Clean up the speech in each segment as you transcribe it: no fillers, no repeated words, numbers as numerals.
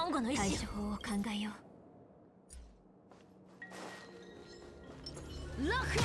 交互の対処法を考えよう。ロック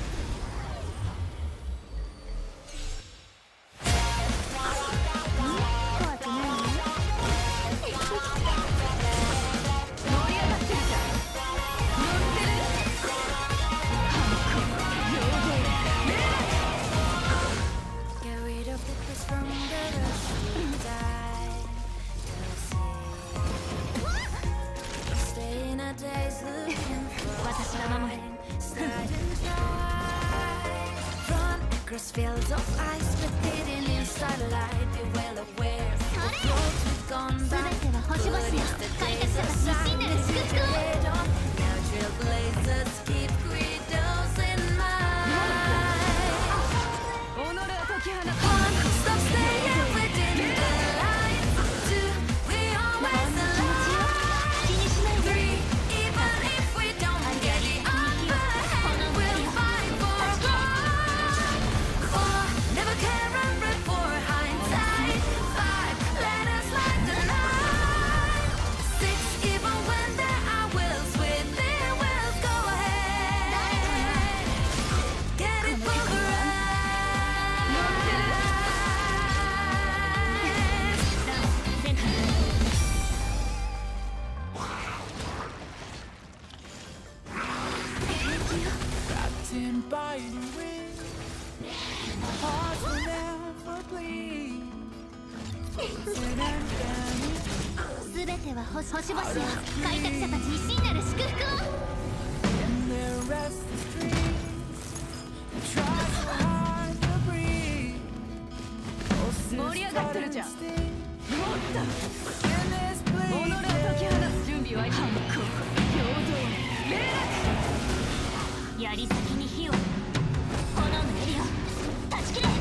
Fields of ice, but hidden in starlight. Be well aware. The roads we've gone by. Good is the days of silence. Now trailblazers keep credos in mind. One, stop staying within the lines. Two, we always align. Three, even if we don't get the upper hand, we'll fight for a goal. Never care and rip for hindsight. 5, let us light the night. 6, even when there are wills within wills, go ahead. Get it for the ride. Captain by the wind, my heart will never bleed. すべては星々よ。開拓者たちに真なる祝福を。 In their restless dreams, they try so hard to breathe. 盛り上がってるじゃん。もっと In this 己を解き bleeding 放つ準備は反抗平等明楽。 槍先に火を。炎のエリアを断ち切れ。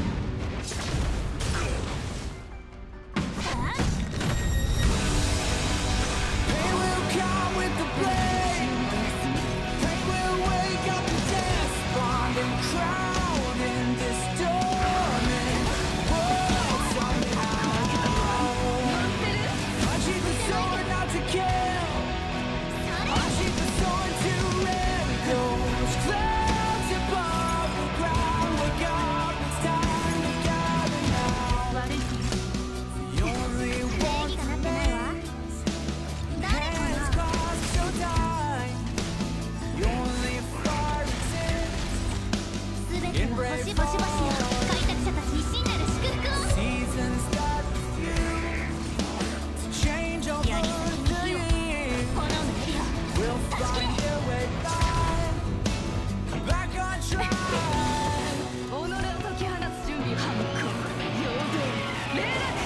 They will come with the blade. They will wake up the despondent crowd in this storming world somehow. I sheathe the sword not to kill. I sheathe the sword to rid those clouds above the ground. Wake up, it's time to gather now. 悪い The only one 礼儀がなってないわ。 hands crossed so die. The only fire exists. すべての星々よ。開拓者たちに真なる祝福を。 Seasons that refuse to change over 槍先に the 火を。 years. 炎のエリアを We'll 断ち切 find れ。 a way back on track. 己を解き放つ準備反抗平等明楽。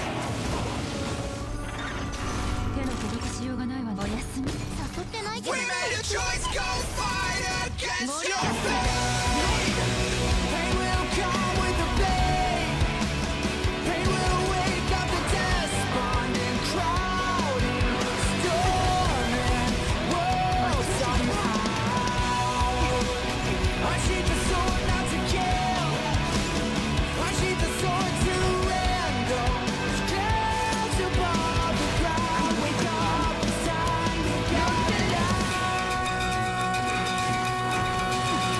手の届きしようがないわね。 おやすみ。誘ってないけど。 We made a choice, go fight against your fate. They will come with the blade. They will wake up the despondent crowd in the storming world somehow. I sheathe the sword not to kill. I sheathe the sword to end those clouds above the ground. Wake up, it's time to gather now.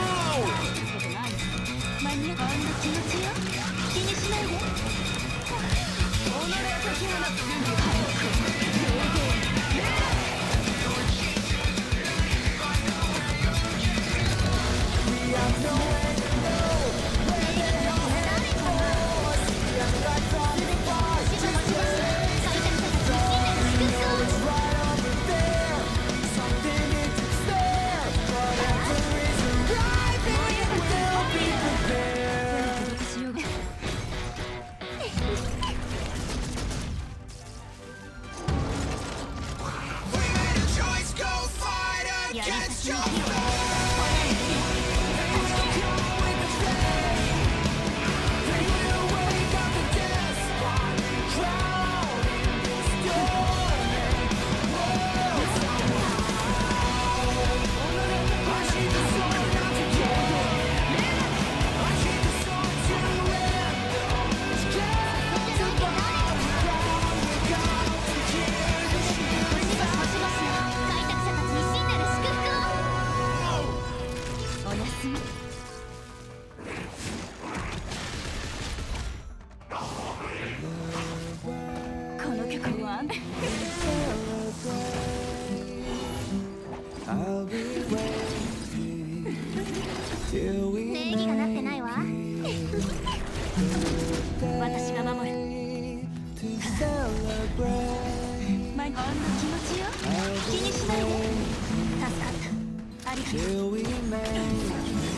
あんな気持ちよ。気にしないで。助かった。ありがとう。 till we make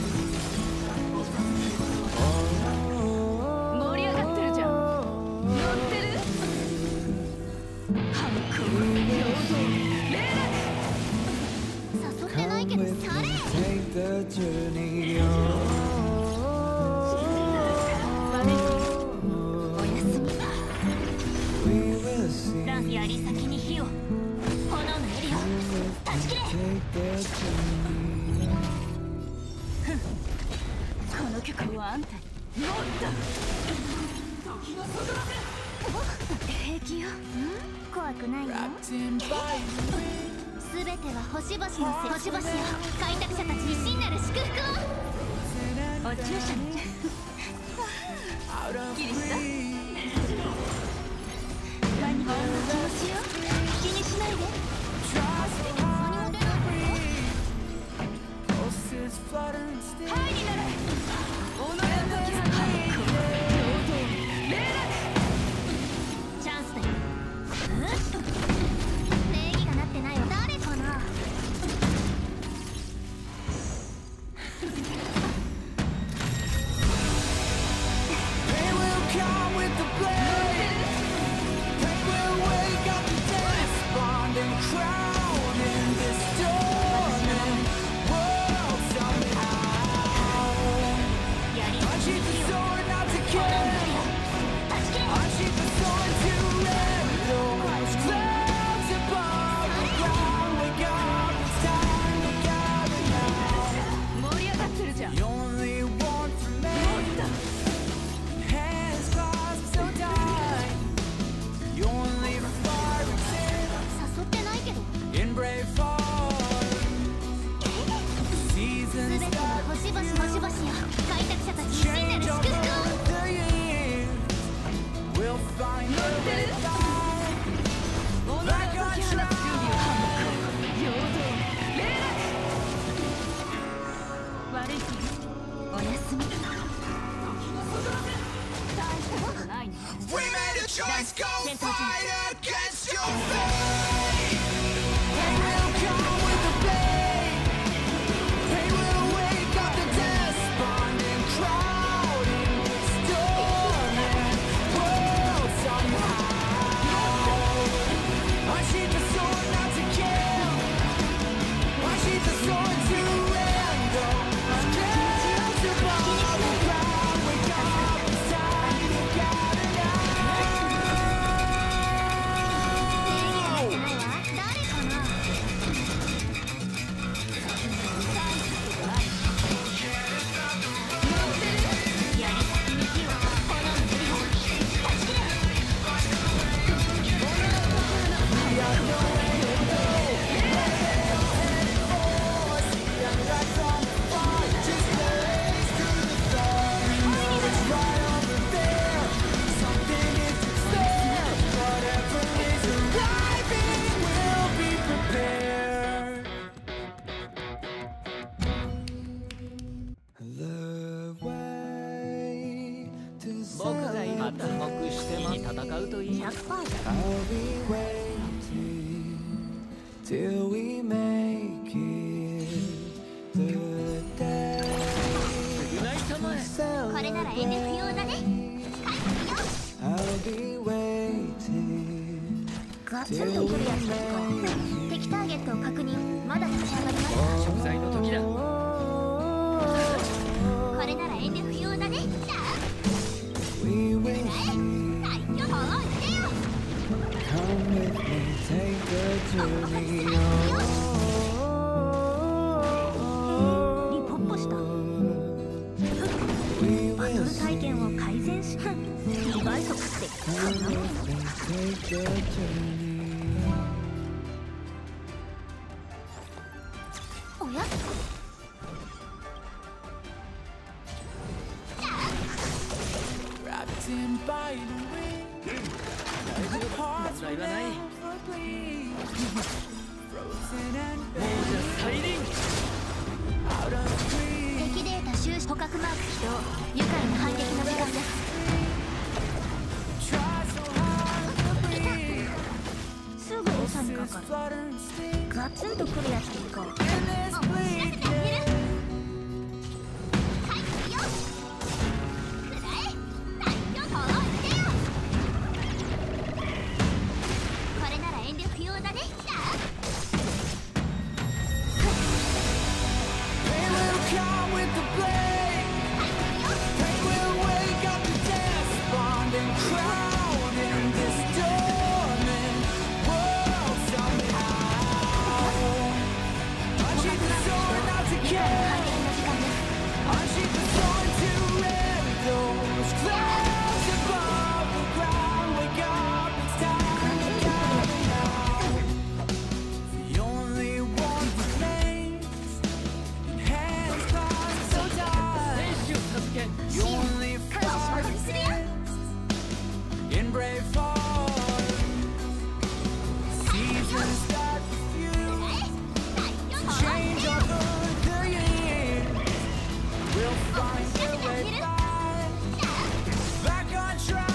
盛り上がってるじゃん。乗ってる。反抗平等連絡。 誘ってないけど Come with され me, take the journey おやすみ We will see ランやり先に火を炎のエリア断ち切れ take the journey この曲はあんたにもっと平気よ。 怖くないよ Wrapped in by すべては星々の星々よ開拓者たちに真なる祝福をお注射ね。 out of ギリした。 reach 何もあんな気持ちよ。気にしないで。 Try so hard to breathe Pulses fluttering still はいになれ。己の時は反抗平等連絡。 チャンスだよ礼儀がなってないわ誰かな They will come with the blade They will wake up the despondent crowd in this storming world somehow やり Unsheath the sword not to 炎の kill エリア断ち切れ Unsheath the sword to rend those clouds above the ground Wake up, it's time to gather now 盛り上がってるじゃん。 The only one to make Hands clasped so tight You only fire exist 誘ってないけど in brave form すべ Seasons ては that 星々星々よ開拓者たちに真なる change 祝 over 福を the years We'll find a way back 己の解き放つ準備を反抗平等連絡。悪い気おやすみ。大したことないね。 We made a choice, go Then fight against your fate. They will come with the blade They will wake up the despondent crowd in this storming world somehow Unsheath the sword not to kill Unsheath the sword to rend those clouds above the ground Wake up, it's time to gather now 礼儀がなってないわ誰かな やり先に火を炎のエリア断ち切れ Something is in store Whatever is arriving We'll be prepared The way to 僕が今脱獄してに戦うといい。 100% じゃ I'll be waiting till we make it the day ナイト前。 これなら遠慮不要だね I'll be waiting ガツンと来るやつですか敵ターゲットを確認まだ立ち上がります食材の時だ。 これなら遠慮不要だね We will 最強法を言ってよ come with me take the journey にポッポした We バト will ル体験を改善し2倍速ってそんなもん take the journey おや Wrapped in by the wind Like hearts 問題はない。 never bleed Frozen and 王者再臨。 out of reach 敵データ収集捕獲マーク起動愉快な反撃の時間です Try so hard to breathe すぐにかかる。ガツンとくるやつでいこう。 In this bleed, yeah. これなら遠慮不要だね。 They will come with the blade. They will wake up the despondent crowd in this dormant world somehow. Unsheath the sword not to kill. Unsheath the sword to rend those clouds above the ground. Wake up, it's time to go now. The only one who remains in hands clasped so tight. 選手を助け You only fight in brave hearts. Seasons that refuse change over the years. We'll find a way back on track.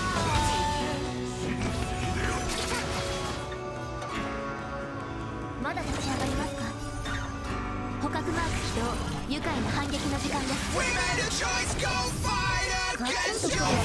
まだ立ち上がりますか。捕獲マーク起動。愉快な反撃の時間です。 We made a choice, go fight ガツン against とくる your やつ。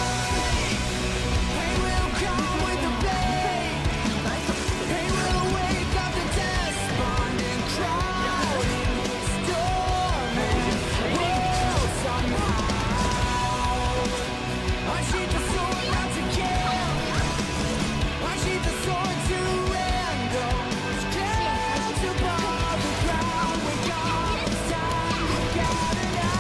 They will come with the blade. They will wake up the despondent crowd in this dormant world somehow. Unsheath the sword not to kill. Unsheath the sword to rend those clouds above the ground. Wake up, it's time to gather now.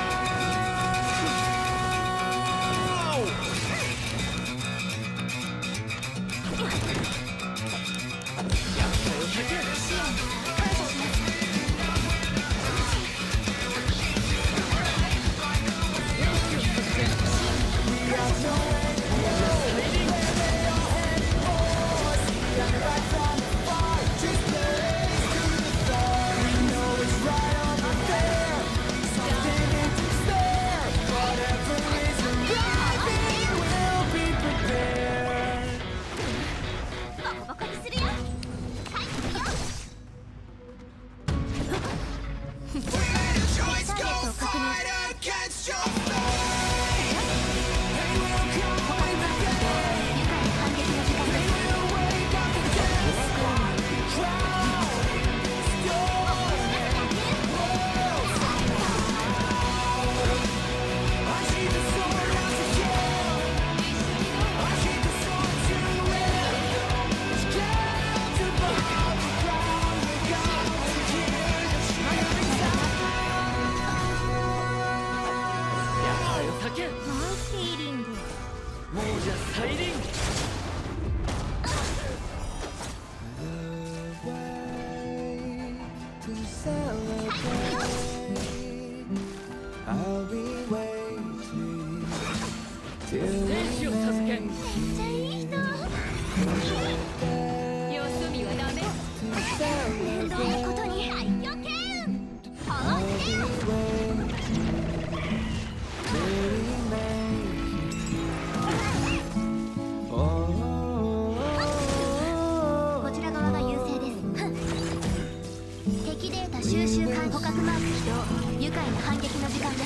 収集艦捕獲マーク起動。愉快な反撃の時間です。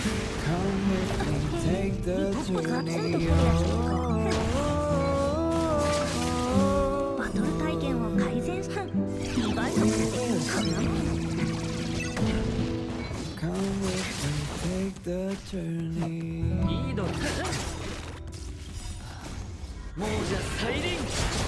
Take the ガツンとくるやつ journey でいこう。バトル体験を改善する。2倍速でこんなもん。 Come with me, take the journey. いいのかもうじゃ再臨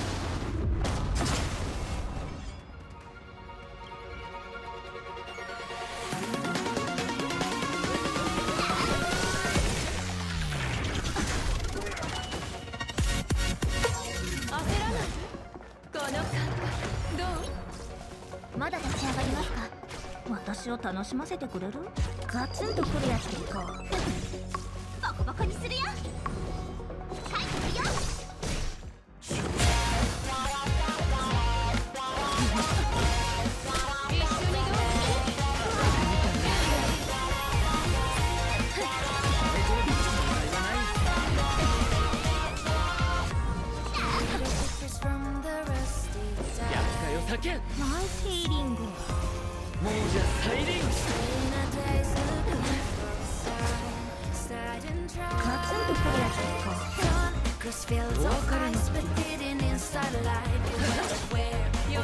まだ立ち上がりますか。 私を楽しませてくれる？ガツンとくるやつでいこう。 ボコボコにするよ。はい、よし。 厄介叫んナイスヒーリング。 亡者サイリングガツンとくるやつか。 Cause feels of ice but didn't in starlight. Where you